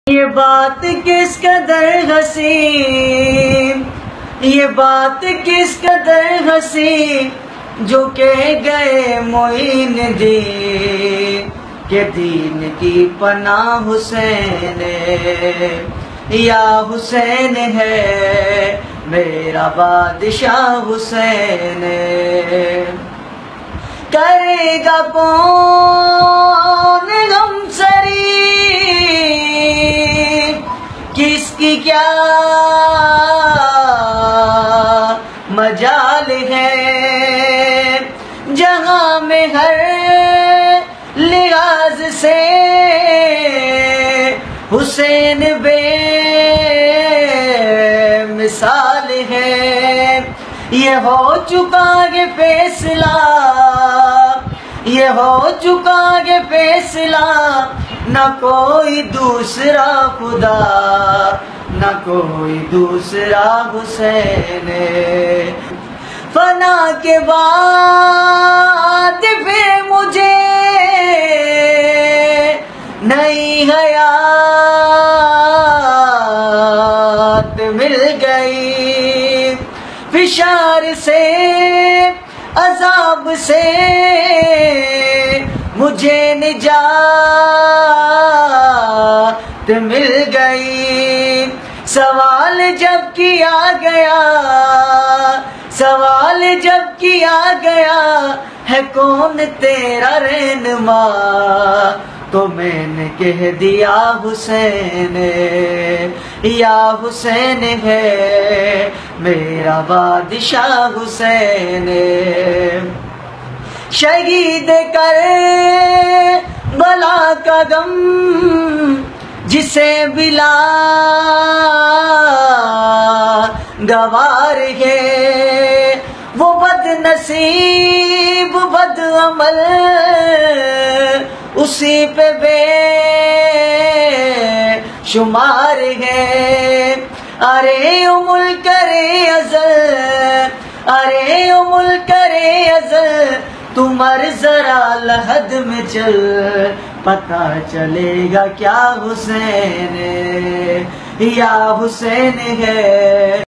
یہ بات کس قدر حسین، یہ بات کس قدر حسین جو کہہ گئے معین دین کہ دین کی پناہ حسین یا حسین ہے میرا بادشاہ حسین۔ کرے گا کون غم سری کس کی کیا مجال ہے، جہاں میں ہر لحاظ سے حسین بے مثال ہے۔ یہ ہو چکا ہے فیصلہ، یہ ہو چکا ہے فیصلہ، نہ کوئی دوسرا خدا نہ کوئی دوسرا حسین۔ فنا کے بعد پھر مجھے نئی حیات مل گئی، فشار سے عذاب سے مجھے نجات مل گئی۔ سوال جب کیا گیا، سوال جب کیا گیا ہے کون تیرا رہنما، تو میں نے کہہ دیا حسین یا حسین ہے میرا بادشاہ حسین۔ شہید کر بلا کا غم جسے بلا گوار ہے، وہ بد نصیب بد عمل اسی پہ بے شمار ہے۔ ارے ملک کرے ازل، ارے ملک کرے ازل، تو مر ذرا لحد میں چل، پتہ چلے گا کیا حسین یا حسین ہے۔